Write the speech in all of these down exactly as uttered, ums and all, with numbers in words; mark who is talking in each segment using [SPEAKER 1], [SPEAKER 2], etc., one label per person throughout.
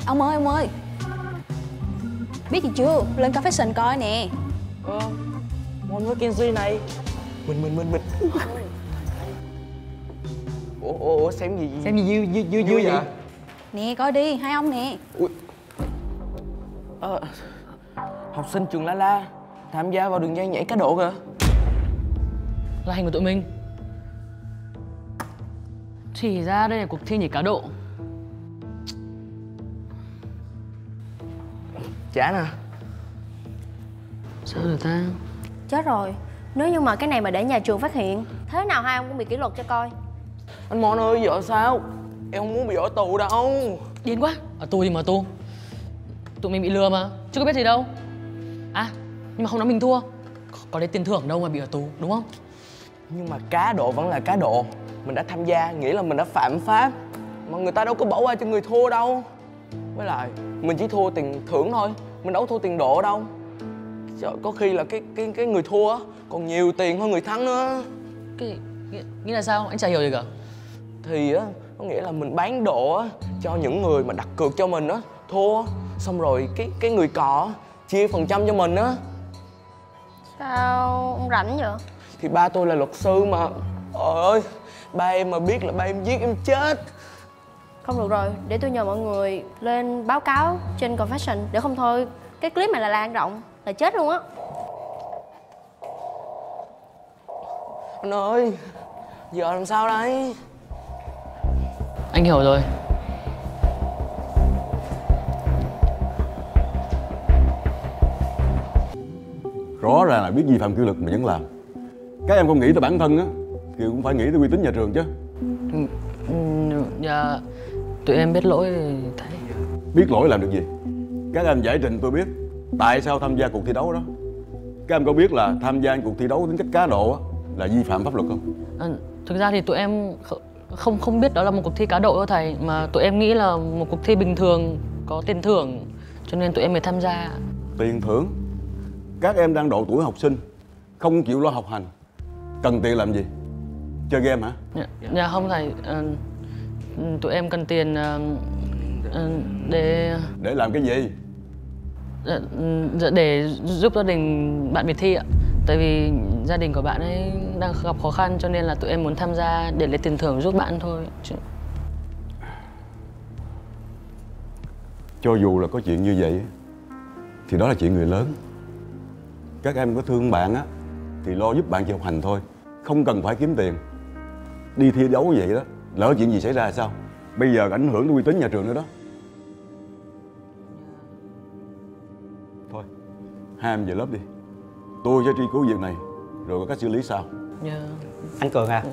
[SPEAKER 1] Ông ơi ông ơi, biết gì chưa? Lên Confession coi nè.
[SPEAKER 2] Ờ, môn với Kenji này. Mình mình mình mình. Ủa ủa, ủa xem gì?
[SPEAKER 3] Xem gì vui vui vui vậy?
[SPEAKER 1] Nè coi đi, hai ông nè.
[SPEAKER 2] Ui. Ờ, học sinh trường La La tham gia vào đường dây nhảy cá độ kìa.
[SPEAKER 3] Là hành của tụi mình. Thì ra đây là cuộc thi nhảy cá độ.
[SPEAKER 2] Chán à?
[SPEAKER 3] Sao được ta?
[SPEAKER 4] Chết rồi, nếu như mà cái này mà để nhà trường phát hiện, thế nào hai ông cũng bị kỷ luật cho coi.
[SPEAKER 2] Anh Mon ơi, vợ sao? Em không muốn bị ở tù đâu.
[SPEAKER 3] Điên quá, ở tù thì mà tù. Tụi mình bị lừa mà, chưa có biết gì đâu. À, nhưng mà không nói mình thua. Có đấy tiền thưởng đâu mà bị ở tù, đúng không?
[SPEAKER 2] Nhưng mà cá độ vẫn là cá độ. Mình đã tham gia, nghĩa là mình đã phạm pháp. Mà người ta đâu có bỏ qua cho người thua đâu. Với lại, mình chỉ thua tiền thưởng thôi. Mình đâu có thua tiền độ đâu. Trời, có khi là cái cái cái người thua á còn nhiều tiền hơn người thắng nữa.
[SPEAKER 3] Cái nghĩa là sao? Anh chả hiểu gì cả.
[SPEAKER 2] Thì á, có nghĩa là mình bán độ á cho những người mà đặt cược cho mình á, thua. Xong rồi cái cái người cò chia phần trăm cho mình á.
[SPEAKER 4] Sao ông rảnh vậy?
[SPEAKER 2] Thì ba tôi là luật sư mà. Trời ơi, ba em mà biết là ba em giết em chết.
[SPEAKER 4] Không được rồi, để tôi nhờ mọi người lên báo cáo trên Confession. Để không thôi, cái clip này là lan rộng, là chết luôn á.
[SPEAKER 2] Anh ơi, giờ làm sao đây?
[SPEAKER 3] Anh hiểu rồi.
[SPEAKER 5] Rõ ràng là biết vi phạm kỷ luật mà vẫn làm. Các em không nghĩ tới bản thân á thì cũng phải nghĩ tới uy tín nhà trường chứ.
[SPEAKER 3] Dạ, tụi em biết lỗi thầy.
[SPEAKER 5] Biết lỗi làm được gì? Các em giải trình tôi biết tại sao tham gia cuộc thi đấu đó. Các em có biết là tham gia cuộc thi đấu tính cách cá độ á là vi phạm pháp luật không?
[SPEAKER 3] À, thực ra thì tụi em không không biết đó là một cuộc thi cá độ đâu thầy, mà tụi em nghĩ là một cuộc thi bình thường có tiền thưởng cho nên tụi em mới tham gia.
[SPEAKER 5] Tiền thưởng? Các em đang độ tuổi học sinh, không chịu lo học hành, cần tiền làm gì? Chơi game hả?
[SPEAKER 3] Dạ, dạ không thầy, à, tụi em cần tiền à, để...
[SPEAKER 5] Để làm cái gì?
[SPEAKER 3] Dạ, để giúp gia đình bạn Việt Thi ạ. Tại vì gia đình của bạn ấy đang gặp khó khăn cho nên là tụi em muốn tham gia để lấy tiền thưởng giúp bạn thôi.
[SPEAKER 5] Cho dù là có chuyện như vậy thì đó là chuyện người lớn. Các em có thương bạn á thì lo giúp bạn chịu học hành thôi, không cần phải kiếm tiền. Đi thi đấu vậy đó, lỡ chuyện gì xảy ra sao? Bây giờ ảnh hưởng đến uy tín nhà trường nữa đó. Thôi, hai em về lớp đi. Tôi sẽ truy cứu việc này rồi có cách xử lý sao.
[SPEAKER 3] Yeah.
[SPEAKER 6] Anh Cường à,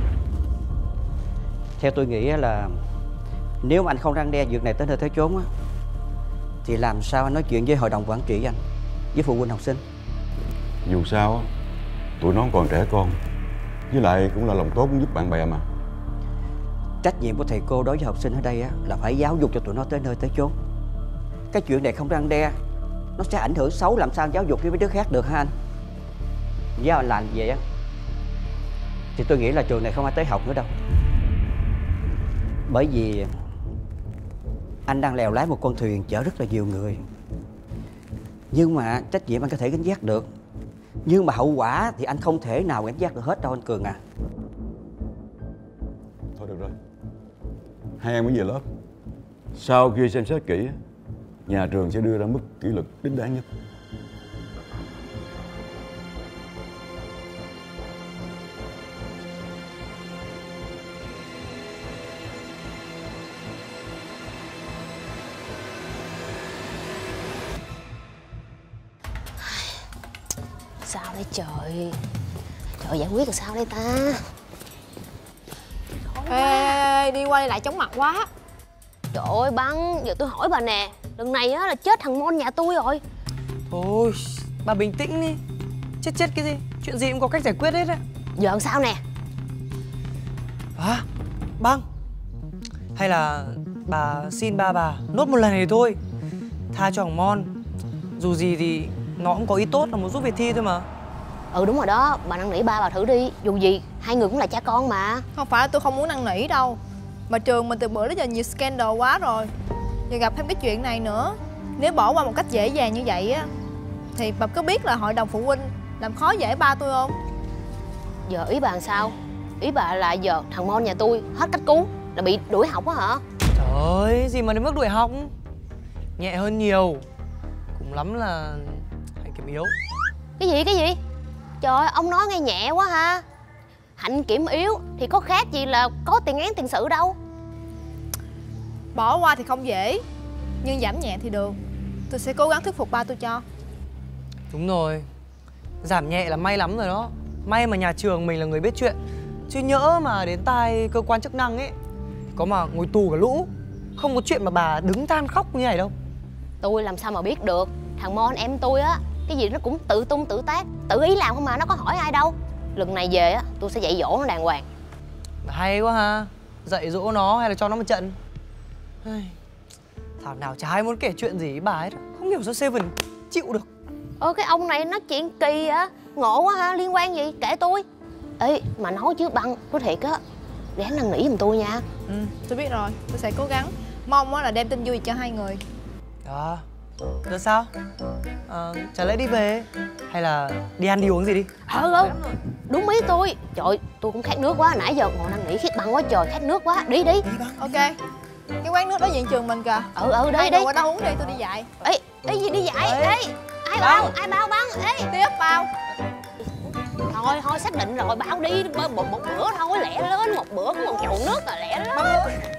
[SPEAKER 6] theo tôi nghĩ là nếu mà anh không răn đe việc này tới nơi tới chốn á thì làm sao anh nói chuyện với hội đồng quản trị anh, với phụ huynh học sinh?
[SPEAKER 5] Dù sao á, tụi nó còn trẻ con, với lại cũng là lòng tốt cũng giúp bạn bè mà.
[SPEAKER 6] Trách nhiệm của thầy cô đối với học sinh ở đây á là phải giáo dục cho tụi nó tới nơi tới chốn. Cái chuyện này không răn đe nó sẽ ảnh hưởng xấu, làm sao giáo dục với mấy đứa khác được hả anh? Nếu anh làm vậy á thì tôi nghĩ là trường này không ai tới học nữa đâu. Bởi vì anh đang lèo lái một con thuyền chở rất là nhiều người. Nhưng mà trách nhiệm anh có thể gánh vác được, nhưng mà hậu quả thì anh không thể nào gánh vác được hết đâu anh Cường à.
[SPEAKER 5] Thôi được rồi, hai em mới về lớp. Sau khi xem xét kỹ, nhà trường sẽ đưa ra mức kỷ luật đính đáng nhất.
[SPEAKER 7] Sao đây trời? Trời, giải quyết làm sao đây ta?
[SPEAKER 8] Ê, ê, ê, đi qua đi lại chóng mặt quá.
[SPEAKER 7] Trời ơi Băng, giờ tôi hỏi bà nè, lần này á là chết thằng Mon nhà tôi rồi.
[SPEAKER 9] Thôi, bà bình tĩnh đi. Chết chết cái gì, chuyện gì cũng có cách giải quyết hết á.
[SPEAKER 7] Giờ làm sao nè?
[SPEAKER 9] À, Băng, hay là bà xin ba bà nốt một lần này thôi, tha cho thằng Mon. Dù gì thì nó cũng có ý tốt là muốn giúp Việt Thi thôi mà.
[SPEAKER 7] Ừ đúng rồi đó, bà năn nỉ ba bà thử đi. Dù gì hai người cũng là cha con mà.
[SPEAKER 8] Không phải tôi không muốn năn nỉ đâu, mà trường mình từ bữa đến giờ nhiều scandal quá rồi. Giờ gặp thêm cái chuyện này nữa. Nếu bỏ qua một cách dễ dàng như vậy á thì bà có biết là hội đồng phụ huynh làm khó dễ ba tôi không?
[SPEAKER 7] Giờ ý bà làm sao? Ý bà là giờ thằng Mon nhà tôi hết cách cứu là bị đuổi học á hả?
[SPEAKER 9] Trời ơi, gì mà đến mức đuổi học. Nhẹ hơn nhiều. Cũng lắm là Hạnh Kiểm yếu.
[SPEAKER 7] Cái gì cái gì? Trời ơi, ông nói nghe nhẹ quá ha. Hạnh Kiểm yếu thì có khác gì là có tiền án tiền sự đâu.
[SPEAKER 8] Bỏ qua thì không dễ, nhưng giảm nhẹ thì được. Tôi sẽ cố gắng thuyết phục ba tôi cho.
[SPEAKER 9] Đúng rồi. Giảm nhẹ là may lắm rồi đó. May mà nhà trường mình là người biết chuyện. Chứ nhỡ mà đến tai cơ quan chức năng ấy, có mà ngồi tù cả lũ. Không có chuyện mà bà đứng than khóc như này đâu.
[SPEAKER 7] Tôi làm sao mà biết được. Thằng Mon em tôi á, cái gì nó cũng tự tung tự tác, tự ý làm không mà, nó có hỏi ai đâu. Lần này về á, tôi sẽ dạy dỗ nó đàng hoàng.
[SPEAKER 9] Hay quá ha. Dạy dỗ nó hay là cho nó một trận? Thảo nào chả ai muốn kể chuyện gì với bà ấy. Không hiểu sao Seven chịu được.
[SPEAKER 7] Ơ cái ông này nói chuyện kỳ á. Ngộ quá ha, liên quan gì, kể tôi. Ê mà nói chứ Băng, có thiệt á, để năn nỉ giùm tôi nha.
[SPEAKER 8] Ừ, tôi biết rồi, tôi sẽ cố gắng. Mong á là đem tin vui cho hai người.
[SPEAKER 9] Đó. Rồi sao? À, chả lẽ đi về hay là đi ăn đi uống gì đi?
[SPEAKER 7] Ờ ừ, đúng ý tôi. Trời, tôi cũng khát nước quá, nãy giờ ngồi năn nỉ khiết Băng quá trời, khát nước quá. Đi đi.
[SPEAKER 9] Đi Băng.
[SPEAKER 8] Ok. Cái quán nước đối diện trường mình kìa.
[SPEAKER 7] Ừ ừ đi
[SPEAKER 8] Hai
[SPEAKER 7] đi.
[SPEAKER 8] người qua đó uống đi, tôi đi dạy.
[SPEAKER 7] Ê, ê gì đi dạy? Ê, ai bao? Ai bao Băng? Ê,
[SPEAKER 8] Tiếp bao.
[SPEAKER 7] thôi thôi xác định rồi, bao đi một, một, một bữa thôi, lẹ lên, một bữa có một chậu nước là lẹ lên.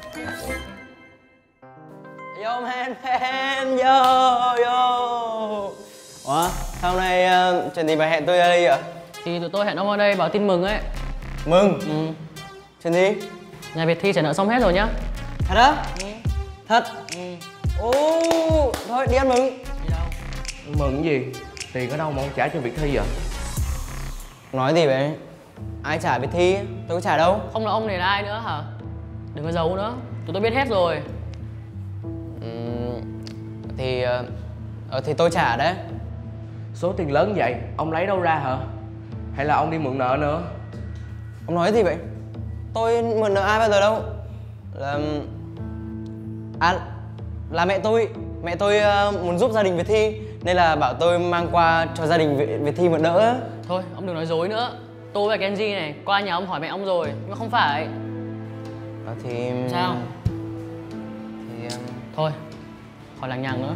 [SPEAKER 2] Vô man fan, vô vô. Ủa, sao hôm nay uh, chuyện gì mà hẹn tôi ra đây vậy?
[SPEAKER 3] Thì tụi tôi hẹn ông ở đây báo tin mừng ấy.
[SPEAKER 2] Mừng?
[SPEAKER 3] Ừ.
[SPEAKER 2] Chuyện gì?
[SPEAKER 3] Nhà Việt Thi trả nợ xong hết rồi nhá.
[SPEAKER 2] Thật á?
[SPEAKER 3] Ừ.
[SPEAKER 2] Thật?
[SPEAKER 3] Ừ.
[SPEAKER 2] Ồ, thôi đi ăn mừng.
[SPEAKER 3] Đi đâu?
[SPEAKER 2] Mừng cái gì? Tiền ở đâu mà ông trả cho Việt Thi vậy? Nói gì vậy? Ai trả Việt Thi? Tôi có trả đâu.
[SPEAKER 3] Không là ông này là ai nữa hả? Đừng có giấu nữa, tụi tôi biết hết rồi.
[SPEAKER 2] Ừ, thì ờ, thì tôi trả đấy. Số tiền lớn vậy ông lấy đâu ra hả? Hay là ông đi mượn nợ nữa? Ông nói gì vậy? Tôi mượn nợ ai bao giờ đâu. Là à, là mẹ tôi. Mẹ tôi uh, muốn giúp gia đình Việt Thi nên là bảo tôi mang qua cho gia đình Việt, Việt Thi mượn nợ.
[SPEAKER 3] Thôi ông đừng nói dối nữa. Tôi và Kenji này qua nhà ông hỏi mẹ ông rồi, nhưng mà không phải.
[SPEAKER 2] À, thì
[SPEAKER 3] Sao?
[SPEAKER 2] Thì um...
[SPEAKER 3] Thôi, khỏi lằng nhằng nữa.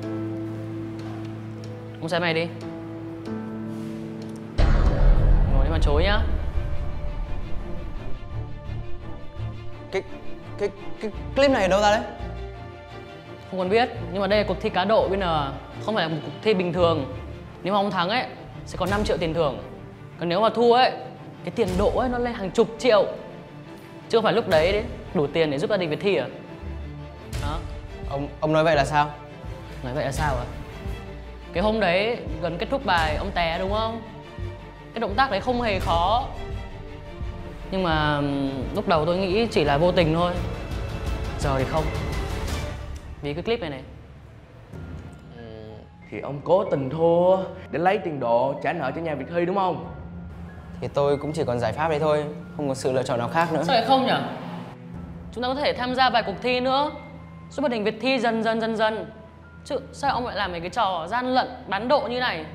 [SPEAKER 3] Ông xem mày đi. Ngồi đi mà chối nhá.
[SPEAKER 2] Cái, cái, cái clip này ở đâu ra đấy?
[SPEAKER 3] Không còn biết, nhưng mà đây là cuộc thi cá độ bây giờ, không phải là một cuộc thi bình thường. Nếu mà ông thắng ấy, sẽ có năm triệu tiền thưởng. Còn nếu mà thua ấy, cái tiền độ ấy nó lên hàng chục triệu. Chứ không phải lúc đấy, đấy đủ tiền để giúp gia đình Việt Thi à? Đó.
[SPEAKER 2] Ông ông nói vậy là sao?
[SPEAKER 3] Nói vậy là sao à? Cái hôm đấy gần kết thúc bài ông té đúng không? Cái động tác đấy không hề khó. Nhưng mà lúc đầu tôi nghĩ chỉ là vô tình thôi. Giờ thì không. Vì cái clip này này.
[SPEAKER 2] Ừ, thì ông cố tình thua để lấy tiền độ trả nợ cho nhà Việt Thi đúng không? Thì tôi cũng chỉ còn giải pháp đấy thôi, không có sự lựa chọn nào khác nữa.
[SPEAKER 3] Sao lại không nhỉ? Chúng ta có thể tham gia vài cuộc thi nữa, giúp gia đình Việt Thi dần dần dần dần. Chứ sao ông lại làm mấy cái trò gian lận bán độ như này?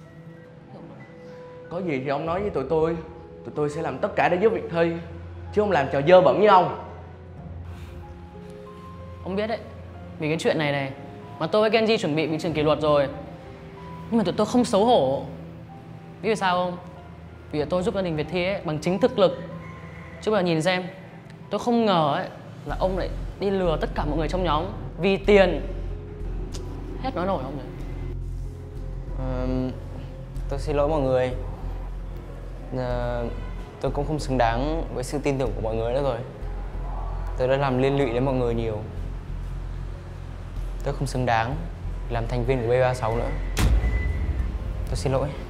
[SPEAKER 2] Có gì thì ông nói với tụi tôi. Tụi tôi sẽ làm tất cả để giúp Việt Thi, chứ không làm trò dơ bẩn như ông.
[SPEAKER 3] Ông biết đấy, vì cái chuyện này này mà tôi với Kenji chuẩn bị bị trừng kỷ luật rồi. Nhưng mà tụi tôi không xấu hổ. Biết vì sao không? Vì tôi giúp gia đình Việt Thi ấy bằng chính thực lực. Chứ mà nhìn xem, tôi không ngờ ấy là ông lại đi lừa tất cả mọi người trong nhóm vì tiền. Hết nói nổi không nhỉ?
[SPEAKER 2] À, tôi xin lỗi mọi người. À, tôi cũng không xứng đáng với sự tin tưởng của mọi người nữa rồi. Tôi đã làm liên lụy đến mọi người nhiều. Tôi không xứng đáng làm thành viên của B ba sáu nữa. Tôi xin lỗi.